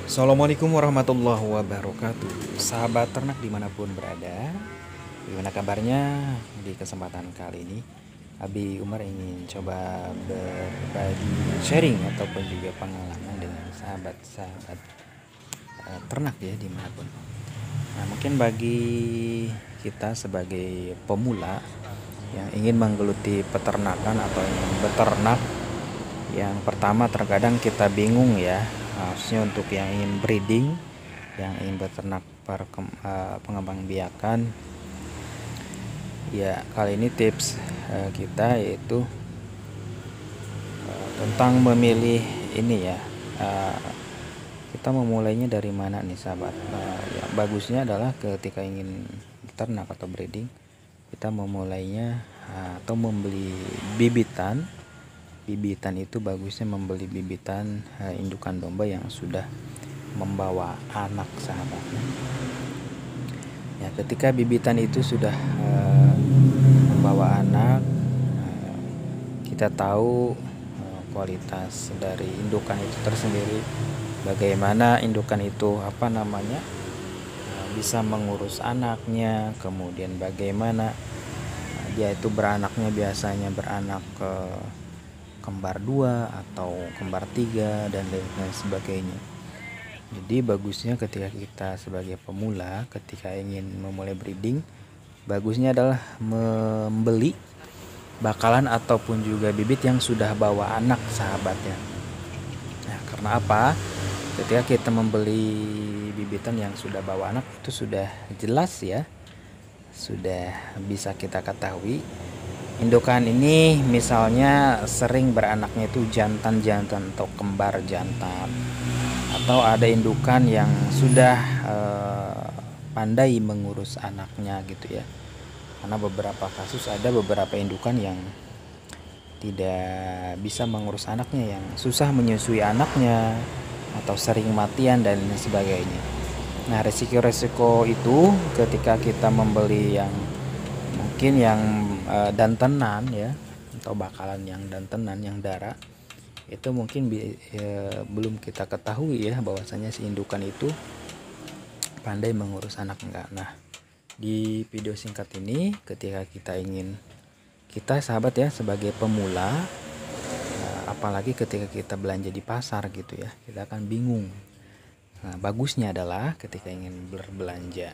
Assalamualaikum warahmatullahi wabarakatuh. Sahabat ternak dimanapun berada, gimana kabarnya? Di kesempatan kali ini Abi Umar ingin coba berbagi sharing ataupun juga pengalaman dengan sahabat-sahabat ternak ya dimanapun. Nah, mungkin bagi kita sebagai pemula yang ingin menggeluti peternakan atau ingin beternak, yang pertama terkadang kita bingung ya, khususnya untuk yang ingin breeding, yang ingin beternak pengembang biakan. Ya, kali ini tips kita yaitu tentang memilih ini ya. Kita memulainya dari mana nih sahabat? Ya, bagusnya adalah ketika ingin beternak atau breeding, kita memulainya atau membeli bibitan. Bibitan itu bagusnya membeli bibitan indukan domba yang sudah membawa anak sahabatnya. Ya, ketika bibitan itu sudah membawa anak, kita tahu kualitas dari indukan itu tersendiri. Bagaimana indukan itu bisa mengurus anaknya, kemudian bagaimana dia itu beranaknya, biasanya beranak ke kembar 2 atau kembar 3 dan lain sebagainya. Jadi bagusnya ketika kita sebagai pemula, ketika ingin memulai breeding, bagusnya adalah membeli bakalan ataupun juga bibit yang sudah bawa anak sahabatnya. Nah, karena apa? Ketika kita membeli bibitan yang sudah bawa anak, itu sudah jelas ya, sudah bisa kita ketahui indukan ini misalnya sering beranaknya itu jantan-jantan atau kembar jantan, atau ada indukan yang sudah pandai mengurus anaknya gitu ya. Karena beberapa kasus ada beberapa indukan yang tidak bisa mengurus anaknya, yang susah menyusui anaknya atau sering matian dan sebagainya. Nah, resiko-resiko itu ketika kita membeli yang mungkin yang dantenan ya, atau bakalan yang dantenan, yang darah, itu mungkin belum kita ketahui ya bahwasanya si indukan itu pandai mengurus anak enggak. Nah, di video singkat ini ketika kita sahabat ya sebagai pemula, apalagi ketika kita belanja di pasar gitu ya, kita akan bingung. Nah, bagusnya adalah ketika ingin berbelanja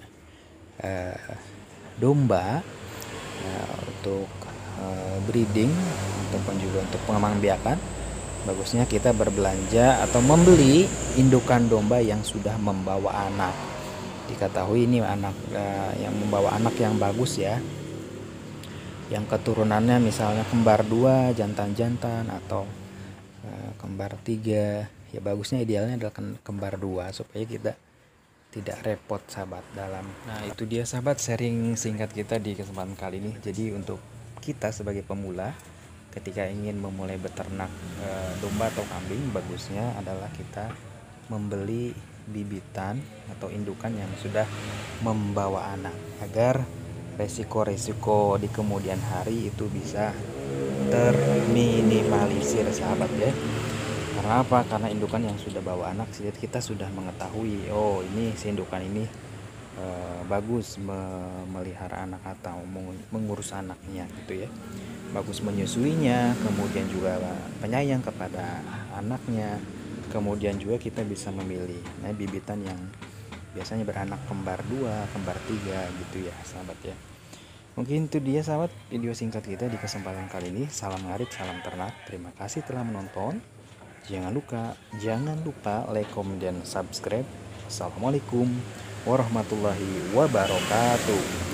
domba untuk breeding ataupun juga untuk pengembang biakan, bagusnya kita berbelanja atau membeli indukan domba yang sudah membawa anak. Diketahui ini anak yang membawa anak yang bagus ya, yang keturunannya misalnya kembar 2 jantan-jantan atau kembar 3, ya bagusnya idealnya adalah kembar 2 supaya kita tidak repot sahabat dalam. Nah, itu dia sahabat sharing singkat kita di kesempatan kali ini. Jadi untuk kita sebagai pemula ketika ingin memulai beternak domba atau kambing, bagusnya adalah kita membeli bibitan atau indukan yang sudah membawa anak, agar resiko-resiko di kemudian hari itu bisa terminimalisir sahabat ya. Karena apa? Karena indukan yang sudah bawa anak, kita sudah mengetahui, oh ini si indukan ini bagus memelihara anak atau mengurus anaknya gitu ya, bagus menyusuinya, kemudian juga penyayang kepada anaknya, kemudian juga kita bisa memilih bibitan yang biasanya beranak kembar 2, kembar 3 gitu ya sahabat ya. Mungkin itu dia sahabat video singkat kita di kesempatan kali ini. Salam ngarit, salam ternak. Terima kasih telah menonton. Jangan lupa like, comment, dan subscribe. Assalamualaikum warahmatullahi wabarakatuh.